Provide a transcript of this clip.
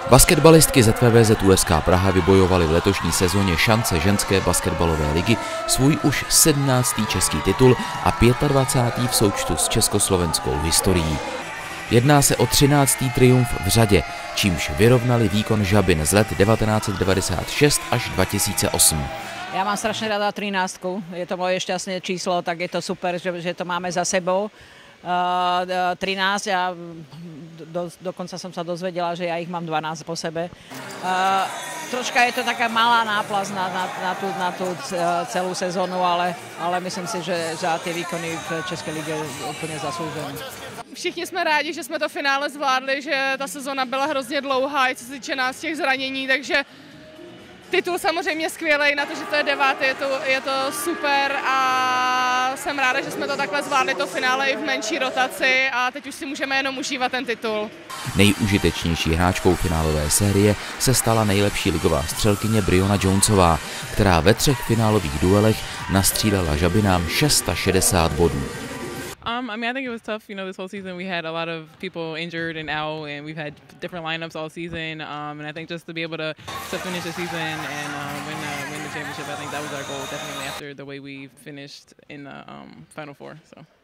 Basketbalistky ZVVZ USK Praha vybojovaly v letošní sezóně šance ženské basketbalové ligy svůj už 17. český titul a 25. v součtu s československou historií. Jedná se o 13. triumf v řadě, čímž vyrovnali výkon Žabin z let 1996 až 2008. Já mám strašně ráda 13. Je to moje šťastné číslo, tak je to super, že to máme za sebou. 13, já dokonca som sa dozvedela, že ja ich mám 12 po sebe. Troška je to taká malá náplast na tú celú sezónu, ale myslím si, že za ty výkony v České lige úplně zaslúžené. Všichni jsme rádi, že jsme to finále zvládli, že ta sezóna byla hrozně dlouhá, i co se týče nás těch zranění, takže titul samozřejmě skvělej, na to, že to je 9. je to super a jsem ráda, že jsme to takhle zvládli, to finále i v menší rotaci a teď už si můžeme jenom užívat ten titul. Nejužitečnější hráčkou finálové série se stala nejlepší ligová střelkyně Brionna Jonesová, která ve 3 finálových duelech nastřílela Žabinám 660 bodů. I mean, I think it was tough. You know, this whole season we had a lot of people injured and out, and we've had different lineups all season. And I think just to be able to finish the season and win the championship, I think that was our goal, definitely after the way we finished in the Final Four. So.